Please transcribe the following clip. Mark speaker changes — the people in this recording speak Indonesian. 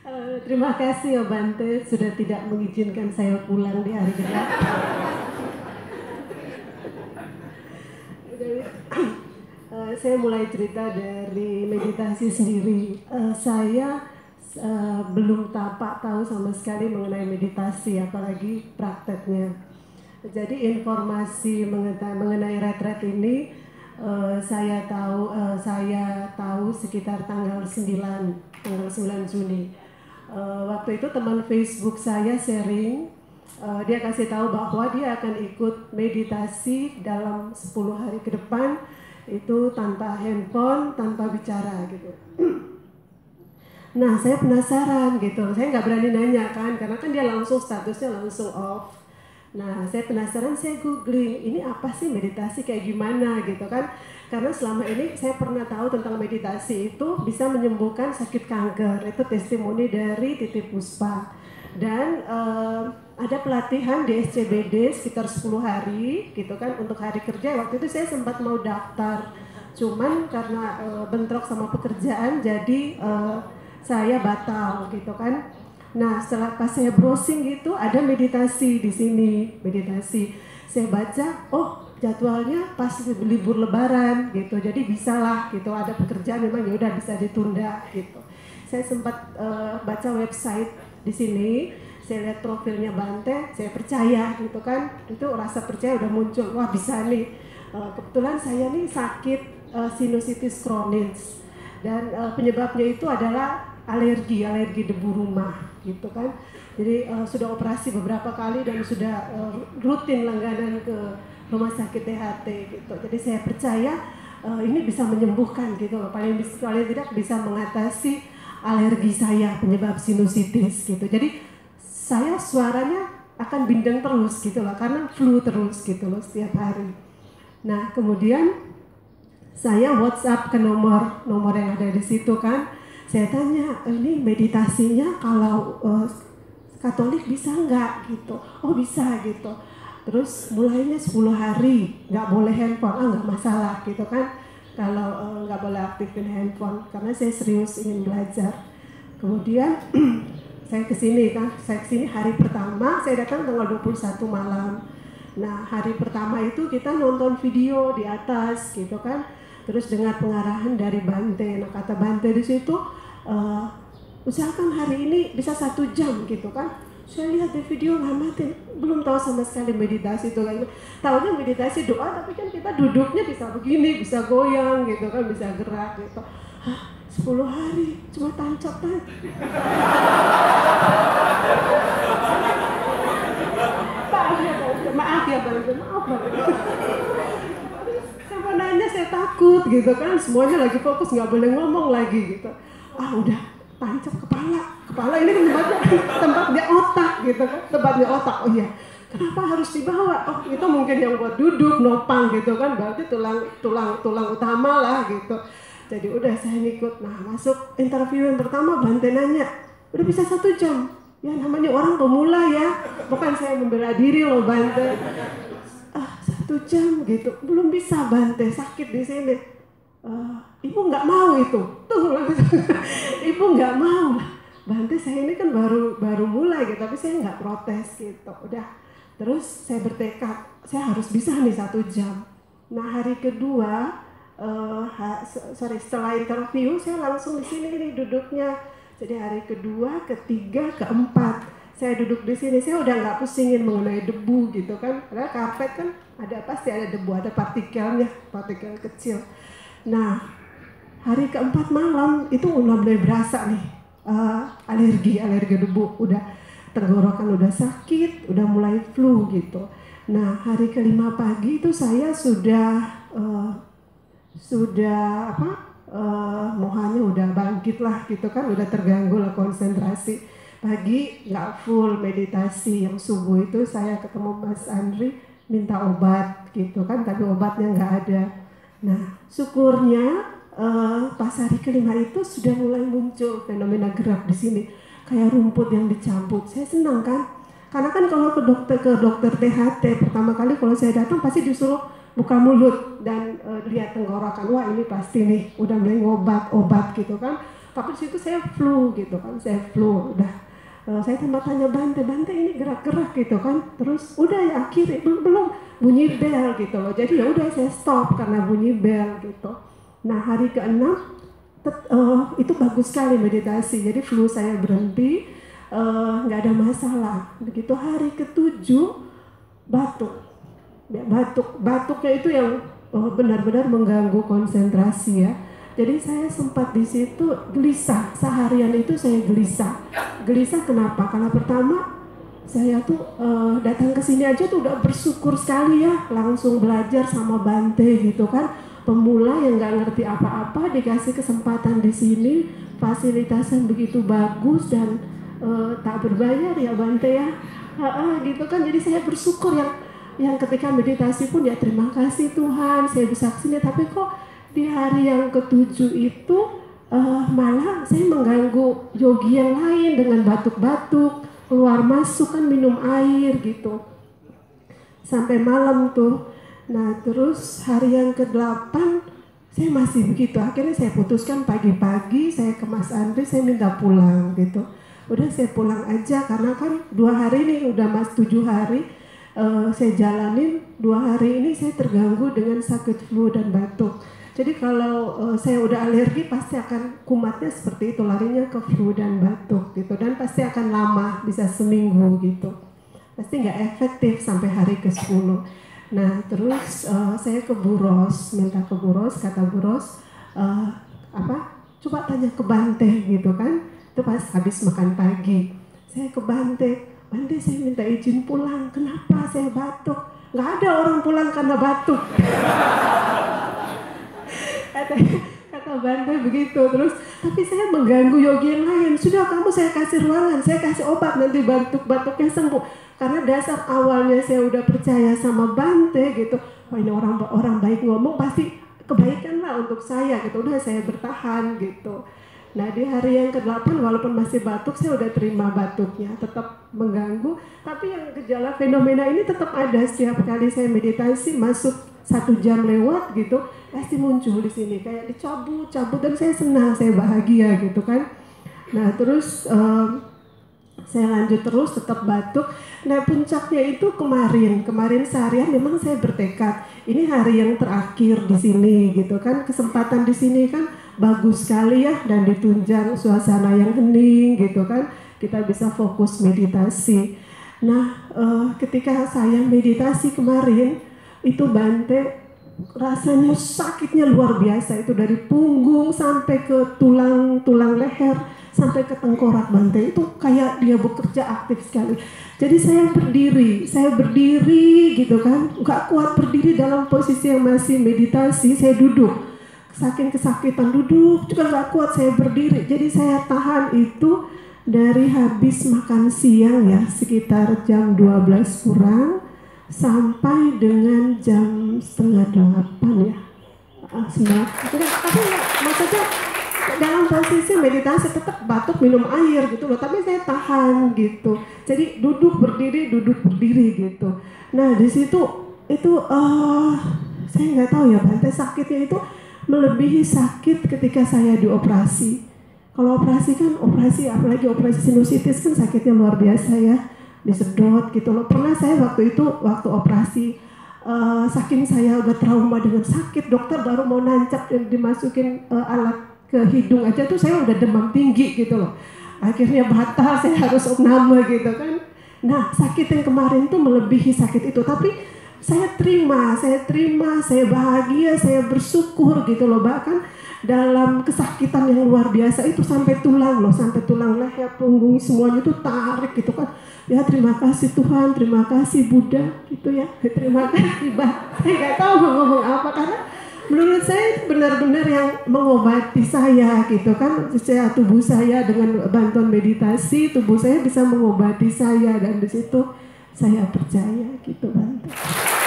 Speaker 1: Terima kasih ya Bante sudah tidak mengizinkan saya pulang di hari gelap. Saya mulai cerita dari meditasi sendiri. Saya belum tahu sama sekali mengenai meditasi, apalagi prakteknya. Jadi informasi mengenai retret ini saya tahu sekitar tanggal 9 Juni. Waktu itu teman Facebook saya sharing, dia kasih tahu bahwa dia akan ikut meditasi dalam 10 hari ke depan, itu tanpa handphone, tanpa bicara gitu. Nah saya penasaran gitu, saya nggak berani nanya kan, karena kan dia langsung statusnya langsung off. Nah saya penasaran, saya googling, ini apa sih meditasi kayak gimana gitu kan. Karena selama ini saya pernah tahu tentang meditasi itu bisa menyembuhkan sakit kanker, itu testimoni dari Titi Puspa. Dan ada pelatihan di SCBD sekitar 10 hari gitu kan untuk hari kerja. Waktu itu saya sempat mau daftar, cuman karena bentrok sama pekerjaan jadi saya batal gitu kan. Nah setelah pas saya browsing gitu ada meditasi di sini, meditasi. Saya baca, oh jadwalnya pas libur lebaran gitu, jadi bisalah gitu, ada pekerjaan memang ya udah bisa ditunda gitu. Saya sempat baca website di sini, saya lihat profilnya Bante, saya percaya gitu kan, itu rasa percaya udah muncul, wah bisa nih. Kebetulan saya nih sakit sinusitis kronis dan penyebabnya itu adalah alergi debu rumah gitu kan. Jadi sudah operasi beberapa kali dan sudah rutin langganan ke rumah sakit THT gitu. Jadi saya percaya ini bisa menyembuhkan gitu loh. Paling tidak bisa mengatasi alergi saya penyebab sinusitis gitu. Jadi saya suaranya akan bindeng terus gitu loh, karena flu terus gitu loh setiap hari. Nah kemudian saya WhatsApp ke nomor yang ada di situ kan. Saya tanya, ini meditasinya kalau Katolik bisa nggak gitu? Oh bisa gitu. Terus mulainya 10 hari, nggak boleh handphone, nggak masalah gitu kan. Kalau nggak boleh aktifin handphone, karena saya serius ingin belajar. Kemudian saya kesini kan, hari pertama, saya datang tanggal 21 malam. Nah hari pertama itu kita nonton video di atas gitu kan. Terus dengar pengarahan dari Bante. Nah kata Bante di situ, usahakan hari ini bisa 1 jam gitu kan. Saya lihat di video ngamatin, belum tahu sama sekali meditasi itu kayak gitu. Tahunya meditasi doa, tapi kan kita duduknya bisa begini, bisa goyang gitu kan, bisa gerak gitu. Hah, 10 hari cuma tancap kan. Maaf ya Bang, sama nanya saya takut gitu kan, semuanya lagi fokus, nggak boleh ngomong lagi gitu. Udah tancap kepala ini kan tempatnya otak gitu kan, tempatnya otak. Oh iya, kenapa harus dibawa? Oh itu mungkin yang buat duduk nopang gitu kan, berarti tulang utama lah gitu. Jadi udah saya ngikut. Nah masuk interview yang pertama, Bante nanya, udah bisa 1 jam? Ya namanya orang pemula ya, bukan saya membela diri loh Bante. 1 jam gitu, belum bisa Bante, sakit di sini. Ibu nggak mau itu, tuh ibu nggak mau. Bante saya ini kan baru mulai gitu, tapi saya nggak protes gitu. Udah, terus saya bertekad, saya harus bisa nih 1 jam. Nah hari kedua, setelah interview saya langsung di sini nih duduknya. Jadi hari kedua, ketiga, keempat saya duduk di sini, saya udah nggak pusingin mengenai debu gitu kan, karena karpet kan pasti ada debu, ada partikel kecil. Nah hari keempat malam itu udah mulai berasa nih alergi debu, udah tenggorokan udah sakit, udah mulai flu gitu. Nah hari kelima pagi itu saya sudah mohanya udah bangkit lah gitu kan, udah terganggu lah konsentrasi. Pagi nggak full meditasi, yang subuh itu saya ketemu Mas Andri minta obat gitu kan, tapi obatnya nggak ada. Nah syukurnya pas hari kelima itu sudah mulai muncul fenomena gerak di sini, kayak rumput yang dicabut. Saya senang kan, karena kan kalau ke dokter THT pertama kali kalau saya datang pasti disuruh buka mulut dan lihat tenggorokan, wah ini pasti nih udah mulai obat gitu kan. Tapi di situ saya flu gitu kan, saya flu udah. Saya tanya Bante ini gerak-gerak gitu kan, terus udah ya akhirnya belum bunyi bel gitu loh. Jadi ya udah saya stop karena bunyi bel gitu. Nah hari ke-6 itu bagus sekali meditasi, jadi flu saya berhenti, nggak ada masalah. Begitu hari ke-7 batuknya itu yang benar-benar mengganggu konsentrasi ya. Jadi saya sempat di situ gelisah, seharian itu saya gelisah. Gelisah kenapa? Karena pertama saya tuh datang ke sini aja tuh udah bersyukur sekali ya, langsung belajar sama Bante gitu kan. Pemula yang nggak ngerti apa-apa dikasih kesempatan di sini, fasilitasnya begitu bagus dan tak berbayar ya Bante ya, gitu kan. Jadi saya bersyukur yang ketika meditasi pun ya terima kasih Tuhan saya bisa kesini. Tapi kok di hari yang ke-7 itu malah saya mengganggu yogi yang lain dengan batuk-batuk, keluar masuk kan minum air gitu. Sampai malam tuh. Nah terus hari yang ke-8 saya masih begitu. Akhirnya saya putuskan pagi-pagi saya ke Mas Andri, saya minta pulang gitu. Udah saya pulang aja karena kan 2 hari ini udah 7 hari saya jalanin. 2 hari ini saya terganggu dengan sakit flu dan batuk. Jadi kalau saya udah alergi pasti akan kumatnya seperti itu, larinya ke flu dan batuk gitu, dan pasti akan lama, bisa seminggu gitu. Pasti nggak efektif sampai hari ke-10. Nah terus saya ke Bu Ros, minta ke Bu Ros, kata Bu Ros, coba tanya ke Bante gitu kan. Itu pas habis makan pagi. Saya ke Bante saya minta izin pulang, kenapa saya batuk? Nggak ada orang pulang karena batuk. Kata Bante begitu. Terus tapi saya mengganggu yogi yang lain. Sudah kamu saya kasih ruangan, saya kasih obat, nanti batuknya sembuh. Karena dasar awalnya saya udah percaya sama Bante gitu. Wah ini orang baik ngomong pasti kebaikan lah untuk saya gitu. Udah saya bertahan gitu. Nah di hari yang ke-8 walaupun masih batuk, saya udah terima batuknya, tetap mengganggu. Tapi yang gejala fenomena ini tetap ada. Setiap kali saya meditasi masuk 1 jam lewat gitu, pasti muncul di sini kayak dicabut dan saya senang, saya bahagia gitu kan. Nah terus saya lanjut terus tetap batuk. Nah puncaknya itu kemarin seharian memang saya bertekad ini hari yang terakhir di sini gitu kan. Kesempatan di sini kan bagus sekali ya, dan ditunjang suasana yang hening gitu kan, kita bisa fokus meditasi. Nah ketika saya meditasi kemarin itu Bante rasanya sakitnya luar biasa, itu dari punggung sampai ke tulang leher sampai ke tengkorak Bante, itu kayak dia bekerja aktif sekali. Jadi saya berdiri gitu kan, nggak kuat berdiri dalam posisi yang masih meditasi, saya duduk. Saking kesakitan duduk juga nggak kuat, saya berdiri. Jadi saya tahan itu dari habis makan siang ya sekitar jam 12 kurang sampai dengan jam 7:30 ya. Tapi ya, maksudnya dalam posisi meditasi tetap batuk minum air gitu loh, tapi saya tahan gitu. Jadi duduk berdiri gitu. Nah di situ itu saya nggak tahu ya Bante, sakitnya itu melebihi sakit ketika saya dioperasi. Kalau operasi kan apalagi operasi sinusitis kan sakitnya luar biasa ya, disedot gitu loh. Pernah saya waktu operasi saking saya udah trauma dengan sakit, dokter baru mau nancap dan dimasukin alat ke hidung aja tuh saya udah demam tinggi gitu loh. Akhirnya batal, saya harus opname gitu kan. Nah sakit yang kemarin tuh melebihi sakit itu, tapi saya terima, saya bahagia, saya bersyukur gitu loh. Bahkan dalam kesakitan yang luar biasa itu sampai tulang leher, punggung semuanya tuh tarik gitu kan. Ya terima kasih Tuhan, terima kasih Buddha gitu ya, terima kasih Saya nggak tahu mau ngomong apa, karena menurut saya benar-benar yang mengobati saya gitu kan. Secara tubuh saya dengan bantuan meditasi, tubuh saya bisa mengobati saya, dan di situ saya percaya gitu Bante.